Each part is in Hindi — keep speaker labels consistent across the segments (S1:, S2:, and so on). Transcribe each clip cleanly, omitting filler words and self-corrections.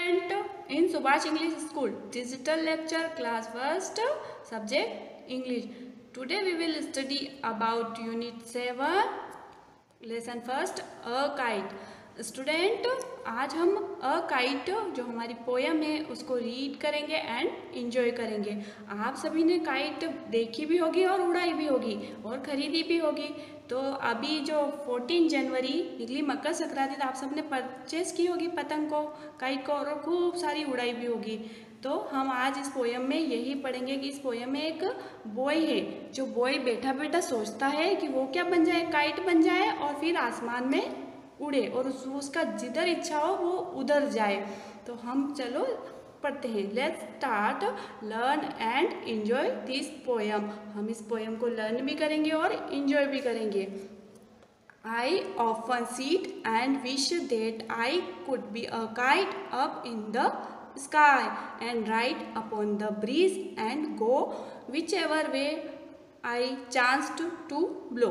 S1: student in Subhash English School digital lecture class first subject English. Today we will study about unit 7 lesson first a kite. Student आज हम अ काइट जो हमारी पोयम है उसको रीड करेंगे एंड इंजॉय करेंगे। आप सभी ने काइट देखी भी होगी और उड़ाई भी होगी और ख़रीदी भी होगी। तो अभी जो 14 जनवरी निकली मकर संक्रांति, तो आप सब ने परचेस की होगी पतंग को, काइट को, और खूब सारी उड़ाई भी होगी। तो हम आज इस पोयम में यही पढ़ेंगे कि इस पोयम में एक बॉय है, जो बॉय बैठा बैठा सोचता है कि वो क्या बन जाए, काइट बन जाए और फिर आसमान में उड़े और उसका जिधर इच्छा हो वो उधर जाए। तो हम चलो पढ़ते हैं। Let's start learn and enjoy this poem. हम इस पोयम को लर्न भी करेंगे और एंजॉय भी करेंगे। I often sit and wish that I could be a kite up in the sky and ride upon the breeze and go whichever way I chanced to blow.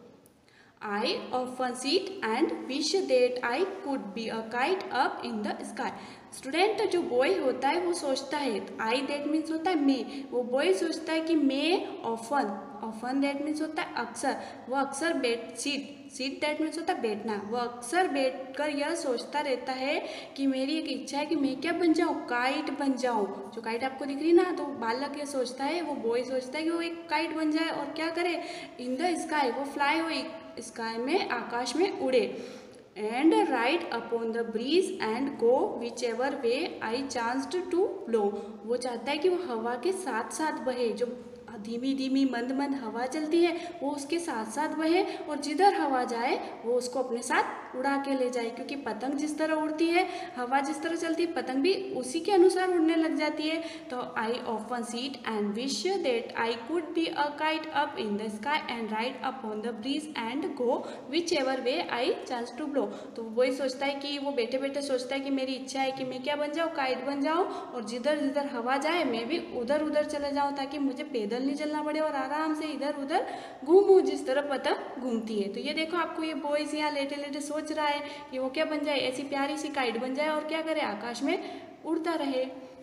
S1: I often sit and wish that I could be a kite up in the sky. Student जो बॉय होता है वो सोचता है, आई दैट मीन्स होता है मैं, वो बॉय सोचता है कि मैं ऑफन दैट मीन्स होता है अक्सर, वो अक्सर सीट दैट मीन्स होता है बैठना, वो अक्सर बैठकर यह सोचता रहता है कि मेरी एक इच्छा है कि मैं क्या बन जाऊँ, काइट बन जाऊँ। जो काइट आपको दिख रही ना, तो बालक ये सोचता है, वो बॉय सोचता है कि वो एक काइट बन जाए और क्या करे, इन द स्काई, वो फ्लाई हो स्काई में, आकाश में उड़े। And ride upon the breeze and go whichever way I chanced to blow. वो चाहता है कि वो हवा के साथ साथ बहे, जो धीमी धीमी मंद मंद हवा चलती है वो उसके साथ साथ बहे और जिधर हवा जाए वो उसको अपने साथ उड़ा के ले जाए। क्योंकि पतंग जिस तरह उड़ती है, हवा जिस तरह चलती है, पतंग भी उसी के अनुसार उड़ने लग जाती है। तो I often sit and wish that I could be a kite up in the sky and ride upon the breeze and go whichever way I chance to blow. तो वही सोचता है कि वो बैठे बैठे सोचता है कि मेरी इच्छा है कि मैं क्या बन जाऊँ, काइट बन जाऊँ और जिधर जिधर हवा जाए मैं भी उधर उधर चले जाऊँ, ताकि मुझे पैदल नहीं चलना पड़े और आराम से इधर उधर घूमूं जिस तरह पतंग घूमती है। तो ये देखो आपको ये बॉयज यहाँ लेटे लेटे सोच रहा है कि वो क्या बन जाए, ऐसी प्यारी सी काइट बन जाए और क्या करे, आकाश में उड़ता रहे।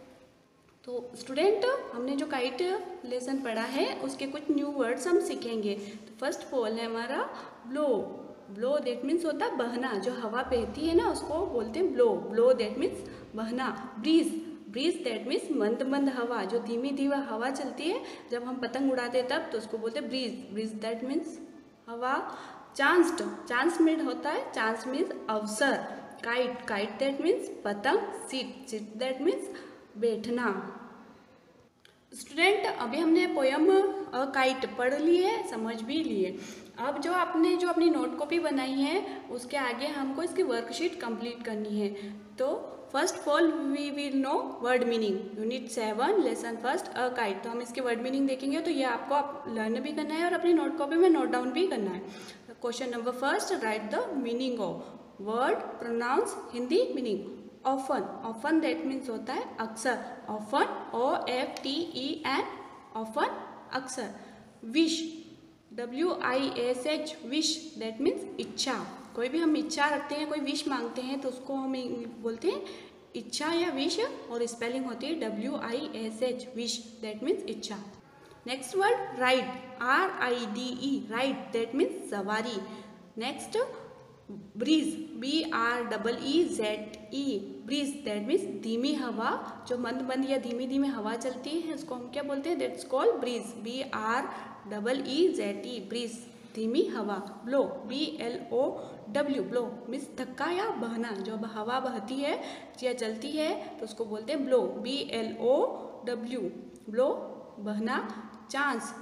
S1: तो स्टूडेंट हमने जो काइट लेसन पढ़ा है उसके कुछ न्यू वर्ड्स हम सीखेंगे। तो फर्स्ट ऑफ ऑल है हमारा ब्लो। ब्लो दैट मीन्स होता है बहना, जो हवा बहती है ना उसको बोलते हैं ब्लो। ब्लो दैट मीन्स बहना। ब्रीज दैट मीन्स मंद मंद हवा, जो धीमी धीमी हवा चलती है जब हम पतंग उड़ाते हैं तब, तो उसको बोलते हैं ब्रीज दैट मीन्स हवा। चांस मीन होता है, चांस मीन्स अवसर। काइट दैट मीन्स पतंग। सीट दैट मीन्स बैठना। स्टूडेंट अभी हमने पोयम अ काइट पढ़ ली है, समझ भी लिए। अब जो आपने जो अपनी नोट कॉपी बनाई है उसके आगे हमको इसकी वर्कशीट कंप्लीट करनी है। तो first of all we will know word meaning. Unit 7 lesson first a kite. तो हम इसके वर्ड मीनिंग देखेंगे, तो ये आपको लर्न भी करना है और अपनी नोट कॉपी में नोट डाउन भी करना है। Question number first, right the meaning of word. Pronounce Hindi meaning. Often that means होता है अक्सर। ऑफन OFTEN, ऑफन अक्सर। Wish WISH, wish that means इच्छा। कोई भी हम इच्छा रखते हैं, कोई विश मांगते हैं तो उसको हम बोलते हैं इच्छा या विश, और स्पेलिंग होती है WISH, विश दैट मीन्स इच्छा। Next word ride, RIDE, ride that means सवारी। Next breeze, BREEZE, breeze that means धीमी हवा, जो मंद मंद या धीमी धीमी हवा चलती है उसको हम क्या बोलते हैं, that's called breeze. BREEZE, breeze धीमी हवा। ब्लो, BLOW, ब्लो मीन्स धक्का या बहना, जो हवा बहती है या चलती है तो उसको बोलते हैं ब्लो। BLOW, ब्लो बहना। Chance,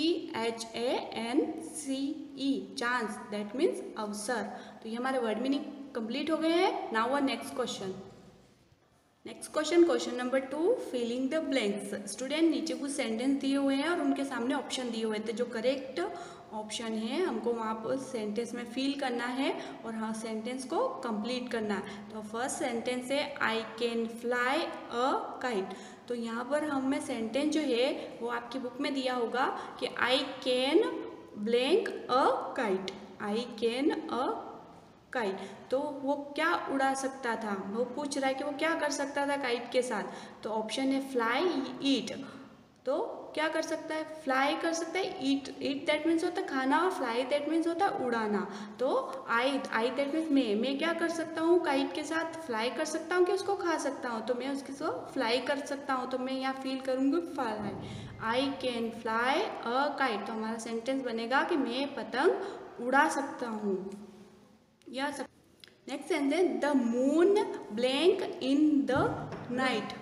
S1: CHANCE, chance that means अवसर। तो ये हमारे वर्ड मीनिंग कंप्लीट हो गए हैं। Now our next question. Question number 2, filling the blanks. Student नीचे कुछ सेंटेंस दिए हुए हैं और उनके सामने ऑप्शन दिए हुए थे। जो करेक्ट ऑप्शन है हमको वहाँ पर सेंटेंस में फिल करना है और हाँ सेंटेंस को कंप्लीट करना है। तो फर्स्ट सेंटेंस है I can fly a kite. तो यहाँ पर हमें सेंटेंस जो है वो आपकी बुक में दिया होगा कि I can blank a kite. I can kite. तो वो क्या उड़ा सकता था, वो पूछ रहा है कि वो क्या कर सकता था काइट के साथ। तो ऑप्शन है फ्लाई, ईट। तो क्या कर सकता है, फ्लाई कर सकता है, ईट, ईट दैट मीन्स होता है खाना और फ्लाई दैट मीन्स होता है उड़ाना। तो आई दैट मीन्स मैं क्या कर सकता हूँ काइट के साथ, फ्लाई कर सकता हूँ कि उसको खा सकता हूँ, तो मैं उसको फ्लाई कर सकता हूँ। तो मैं यहाँ फील करूँगी fly, I can fly a kite. तो हमारा सेंटेंस बनेगा कि मैं पतंग उड़ा सकता हूँ। या next sentence, the moon blank in the night.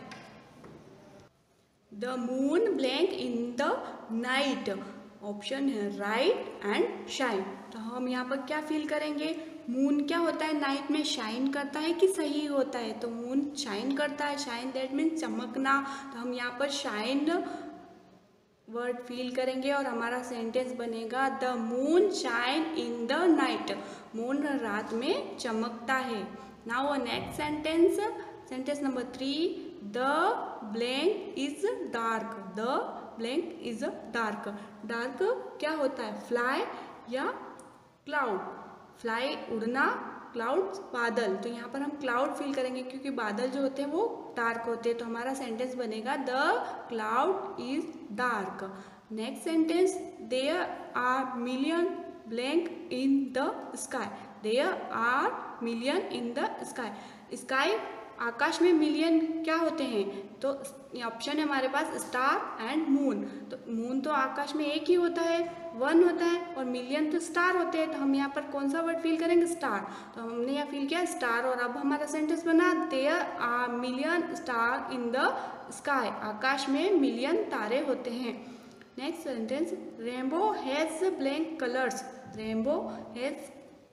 S1: The moon blank in the night. Option है राइट एंड शाइन। तो हम यहाँ पर क्या फील करेंगे, मून क्या होता है, नाइट में शाइन करता है कि सही होता है। तो मून शाइन करता है, शाइन दैट मीन्स चमकना। तो हम यहाँ पर शाइन वर्ड फील करेंगे और हमारा सेंटेंस बनेगा the moon shine in the night. Moon रात में चमकता है। Now next sentence, sentence number 3, the blank is dark. The blank is dark. Dark क्या होता है, फ्लाई या क्लाउड। फ्लाई उड़ना, क्लाउड बादल। तो यहाँ पर हम क्लाउड फील करेंगे क्योंकि बादल जो होते हैं वो डार्क होते हैं। तो हमारा सेंटेंस बनेगा the cloud is dark. Next sentence, there are million blank in the sky. There are million in the sky. Sky आकाश में मिलियन क्या होते हैं, तो ऑप्शन है हमारे पास स्टार एंड मून। तो मून तो आकाश में एक ही होता है, वन होता है, और मिलियन तो स्टार होते हैं। तो हम यहाँ पर कौन सा वर्ड फील करेंगे, स्टार। तो हमने यहाँ फील किया स्टार, और अब हमारा सेंटेंस बना there are million star in the sky. आकाश में मिलियन तारे होते हैं। Next sentence, rainbow has blank colours. Rainbow has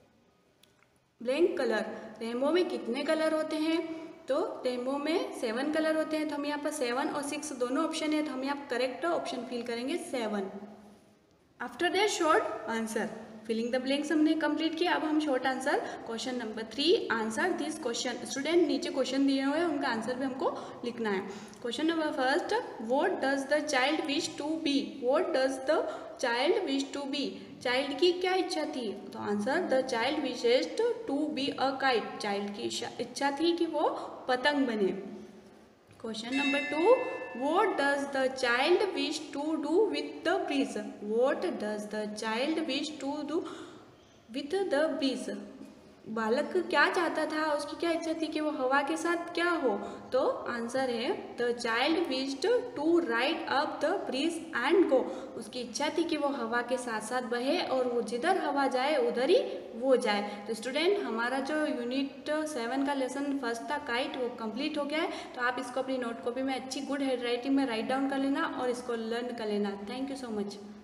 S1: blank colour. Rainbow में कितने कलर होते हैं, तो रेनबो में 7 कलर होते हैं। तो हम यहाँ पर 7 और 6 दोनों ऑप्शन है, तो हम यहाँ करेक्ट ऑप्शन फिल करेंगे 7। After that short answer, filling the blanks हमने कंप्लीट किया। अब हम short answer question number 3, answer this question. Student नीचे क्वेश्चन दिए हुए हैं, उनका आंसर भी हमको लिखना है। Question number first, what does the child wish to be. What does the child wish to be. Child की क्या इच्छा थी, तो answer the child wishes to be a kite. Child की इच्छा थी कि वो पतंग बने। Question number 2, what does the child wish to do with the breeze? What does the child wish to do with the breeze? बालक क्या चाहता था, उसकी क्या इच्छा थी कि वो हवा के साथ क्या हो, तो आंसर है the child wished to ride up the breeze and go. उसकी इच्छा थी कि वो हवा के साथ साथ बहे और वो जिधर हवा जाए उधर ही वो जाए। तो स्टूडेंट हमारा जो यूनिट 7 का लेसन फर्स्ट था काइट, वो कंप्लीट हो गया है। तो आप इसको अपनी नोट कॉपी में अच्छी गुड हैंड राइटिंग में राइट डाउन कर लेना और इसको लर्न कर लेना। Thank you so much.